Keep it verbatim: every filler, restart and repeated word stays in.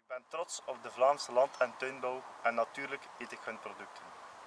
Ik ben trots op de Vlaamse land- en tuinbouw en natuurlijk eet ik hun producten.